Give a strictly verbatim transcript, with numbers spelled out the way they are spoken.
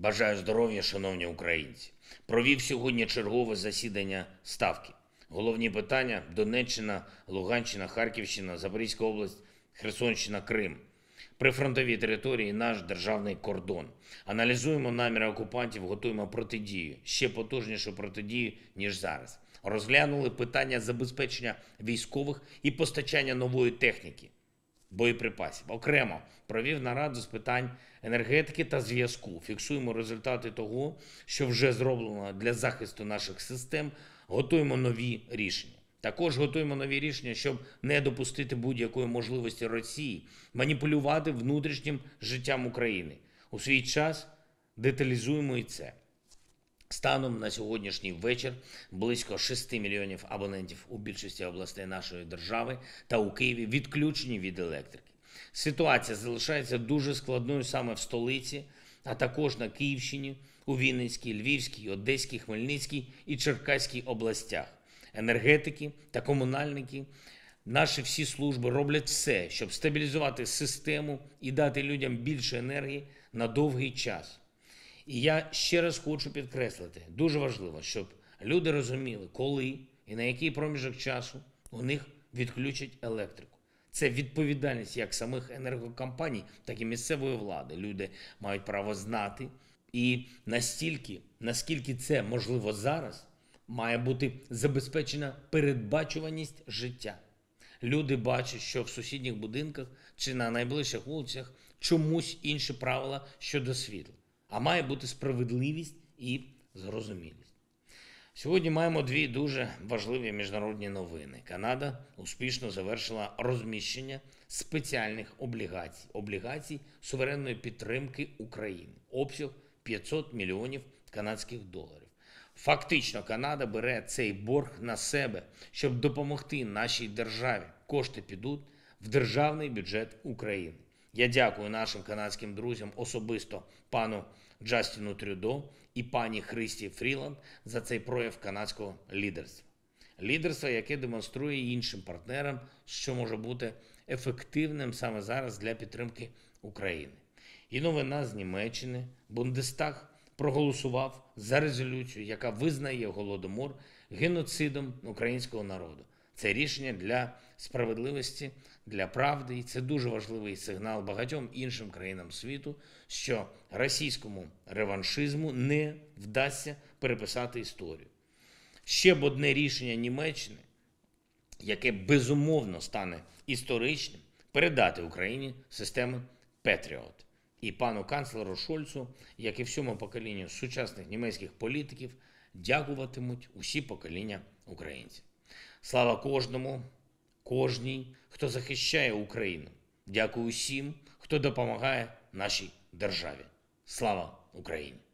Бажаю здоров'я, шановні українці. Провів сьогодні чергове засідання Ставки. Головні питання: Донеччина, Луганщина, Харківщина, Запорізька область, Херсонщина, Крим. Прифронтові території – наш державний кордон. Аналізуємо наміри окупантів, готуємо протидію, ще потужнішу протидію, ніж зараз. Розглянули питання забезпечення військових і постачання нової техніки, боєприпасів. Окремо провів нараду з питань енергетики та зв'язку. Фіксуємо результати того, що вже зроблено для захисту наших систем, готуємо нові рішення. Також готуємо нові рішення, щоб не допустити будь-якої можливості Росії маніпулювати внутрішнім життям України. У свій час деталізуємо і це. Станом на сьогоднішній вечір близько шести мільйонів абонентів у більшості областей нашої держави та у Києві відключені від електрики. Ситуація залишається дуже складною саме в столиці, а також на Київщині, у Вінницькій, Львівській, Одеській, Хмельницькій і Черкаській областях. Енергетики та комунальники, наші всі служби роблять все, щоб стабілізувати систему і дати людям більше енергії на довгий час. І я ще раз хочу підкреслити, дуже важливо, щоб люди розуміли, коли і на який проміжок часу у них відключать електрику. Це відповідальність як самих енергокомпаній, так і місцевої влади. Люди мають право знати. І настільки, наскільки це можливо зараз, має бути забезпечена передбачуваність життя. Люди бачать, що в сусідніх будинках чи на найближчих вулицях чомусь інші правила щодо світла. А має бути справедливість і зрозумілість. Сьогодні маємо дві дуже важливі міжнародні новини. Канада успішно завершила розміщення спеціальних облігацій. Облігацій суверенної підтримки України. Обсяг п'ятсот мільйонів канадських доларів. Фактично, Канада бере цей борг на себе, щоб допомогти нашій державі. Кошти підуть в державний бюджет України. Я дякую нашим канадським друзям, особисто пану Джастіну Трюдо і пані Христі Фріланд за цей прояв канадського лідерства. Лідерство, яке демонструє іншим партнерам, що може бути ефективним саме зараз для підтримки України. І новина з Німеччини. Бундестаг проголосував за резолюцію, яка визнає Голодомор геноцидом українського народу. Це рішення для справедливості, для правди, і це дуже важливий сигнал багатьом іншим країнам світу, що російському реваншизму не вдасться переписати історію. Ще б одне рішення Німеччини, яке безумовно стане історичним, передати Україні системи Петріот. І пану канцлеру Шольцу, як і всьому поколінню сучасних німецьких політиків, дякуватимуть усі покоління українців. Слава кожному, кожній, хто захищає Україну. Дякую усім, хто допомагає нашій державі. Слава Україні!